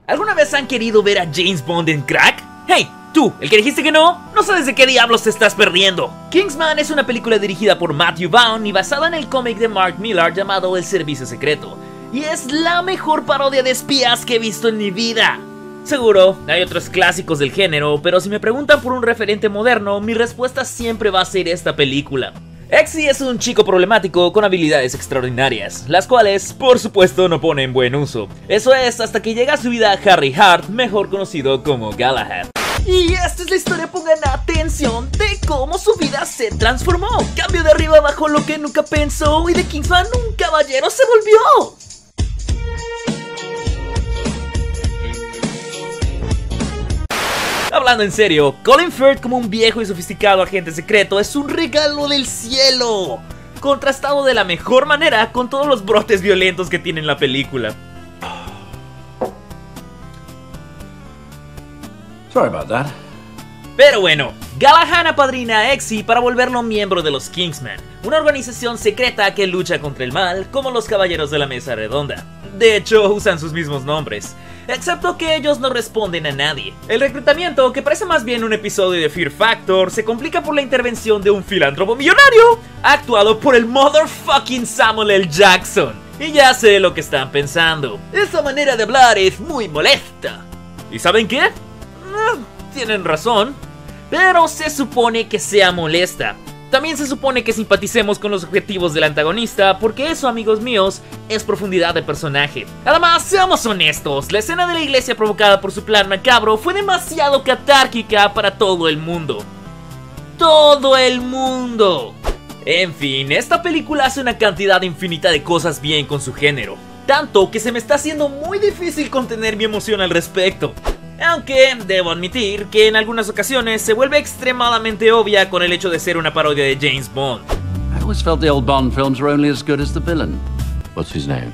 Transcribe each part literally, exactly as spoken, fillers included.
¿Alguna vez han querido ver a James Bond en crack? ¡Hey! Tú, el que dijiste que no, no sabes de qué diablos te estás perdiendo. Kingsman es una película dirigida por Matthew Vaughn y basada en el cómic de Mark Millar llamado El Servicio Secreto. Y es la mejor parodia de espías que he visto en mi vida. Seguro, hay otros clásicos del género, pero si me preguntan por un referente moderno, mi respuesta siempre va a ser esta película. Exy es un chico problemático con habilidades extraordinarias, las cuales, por supuesto, no pone en buen uso. Eso es hasta que llega a su vida Harry Hart, mejor conocido como Galahad. Y esta es la historia, pongan atención, de cómo su vida se transformó. Cambio de arriba abajo lo que nunca pensó y de Kingsman un caballero se volvió. Hablando en serio, Colin Firth como un viejo y sofisticado agente secreto es un regalo del cielo, contrastado de la mejor manera con todos los brotes violentos que tiene la película. Sorry about that. Pero bueno, Galahad apadrina a Exy para volverlo miembro de los Kingsmen, una organización secreta que lucha contra el mal como los Caballeros de la Mesa Redonda. De hecho, usan sus mismos nombres, excepto que ellos no responden a nadie. El reclutamiento, que parece más bien un episodio de Fear Factor, se complica por la intervención de un filántropo millonario, actuado por el motherfucking Samuel L. Jackson. Y ya sé lo que están pensando, esa manera de hablar es muy molesta. ¿Y saben qué? Eh, tienen razón, pero se supone que sea molesta. También se supone que simpaticemos con los objetivos del antagonista, porque eso, amigos míos, es profundidad de personaje. Además, seamos honestos, la escena de la iglesia provocada por su plan macabro fue demasiado catárquica para todo el mundo. ¡Todo el mundo! En fin, esta película hace una cantidad infinita de cosas bien con su género, tanto que se me está haciendo muy difícil contener mi emoción al respecto. Aunque debo admitir que en algunas ocasiones se vuelve extremadamente obvia con el hecho de ser una parodia de James Bond. I always felt the old Bond films were only as good as the villain. What's his name?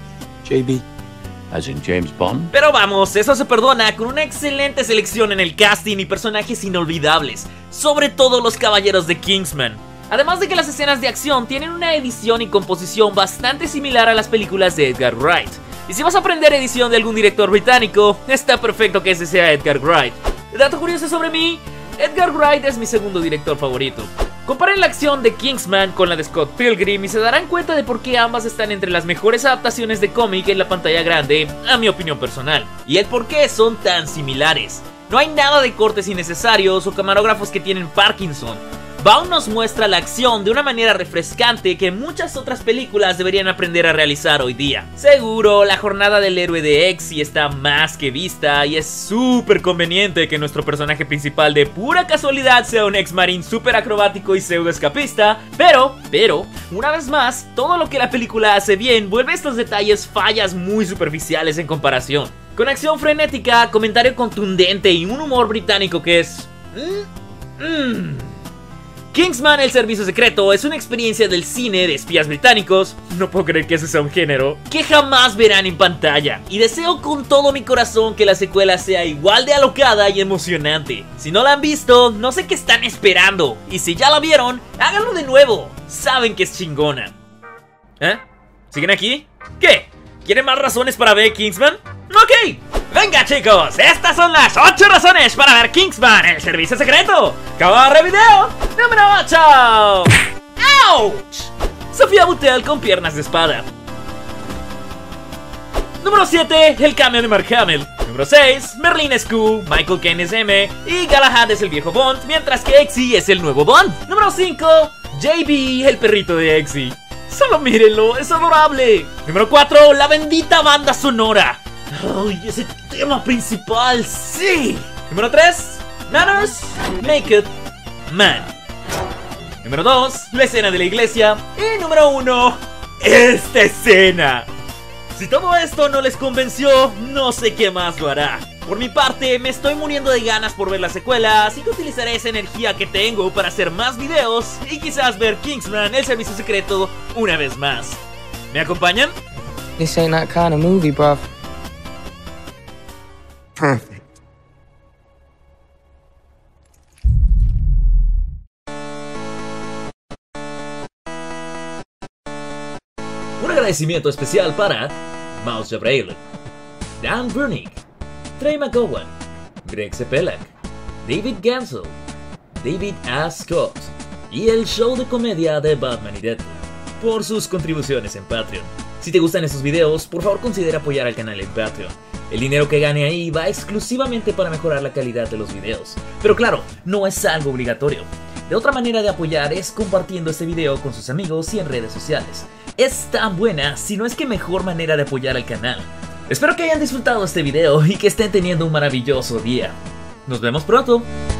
J B. As in James Bond? Pero vamos, eso se perdona con una excelente selección en el casting y personajes inolvidables, sobre todo los caballeros de Kingsman. Además de que las escenas de acción tienen una edición y composición bastante similar a las películas de Edgar Wright. Y si vas a aprender edición de algún director británico, está perfecto que ese sea Edgar Wright. Dato curioso sobre mí, Edgar Wright es mi segundo director favorito. Comparen la acción de Kingsman con la de Scott Pilgrim y se darán cuenta de por qué ambas están entre las mejores adaptaciones de cómic en la pantalla grande, a mi opinión personal. Y el por qué son tan similares. No hay nada de cortes innecesarios o camarógrafos que tienen Parkinson. Vaughn nos muestra la acción de una manera refrescante que muchas otras películas deberían aprender a realizar hoy día. Seguro, la jornada del héroe de Exy está más que vista y es súper conveniente que nuestro personaje principal de pura casualidad sea un ex-marín súper acrobático y pseudo escapista, pero, pero, una vez más, todo lo que la película hace bien vuelve estos detalles fallas muy superficiales en comparación. Con acción frenética, comentario contundente y un humor británico que es... Mmm... Mmm... Kingsman, el servicio secreto, es una experiencia del cine de espías británicos, no puedo creer que ese sea un género, que jamás verán en pantalla. Y deseo con todo mi corazón que la secuela sea igual de alocada y emocionante. Si no la han visto, no sé qué están esperando. Y si ya la vieron, háganlo de nuevo. Saben que es chingona. ¿Eh? ¿Siguen aquí? ¿Qué? ¿Quieren más razones para ver Kingsman? ¡Ok! Venga chicos, estas son las ocho razones para ver Kingsman, el servicio secreto. ¡Corre video! ¡Número ocho! ¡Ouch! Sofía Boutelle con piernas de espada. Número siete, el cambio de Mark Hamill. Número seis, Merlin es Q, Michael Caine es M y Galahad es el viejo Bond, mientras que Exy es el nuevo Bond. Número cinco, J B, el perrito de Exy. Solo mírenlo, es adorable. Número cuatro, la bendita banda sonora. ¡Ay, ese tema principal! ¡Sí! Número tres, Manners, Naked Man. Número dos, la escena de la iglesia. Y número uno, esta escena. Si todo esto no les convenció, no sé qué más lo hará. Por mi parte, me estoy muriendo de ganas por ver la secuela, así que utilizaré esa energía que tengo para hacer más videos y quizás ver Kingsman, el servicio secreto, una vez más. ¿Me acompañan? This ain't that kind of movie, bruv. Perfect. Un agradecimiento especial para Mouse Jabrail, Dan Burnick, Trey McGowan, Greg Cepelak, David Gansel, David A. Scott y el show de comedia de Batman y Deadpool por sus contribuciones en Patreon. Si te gustan estos videos, por favor considera apoyar al canal en Patreon. El dinero que gane ahí va exclusivamente para mejorar la calidad de los videos. Pero claro, no es algo obligatorio. De otra manera de apoyar es compartiendo este video con sus amigos y en redes sociales. Es tan buena, si no es que mejor manera de apoyar al canal. Espero que hayan disfrutado este video y que estén teniendo un maravilloso día. Nos vemos pronto.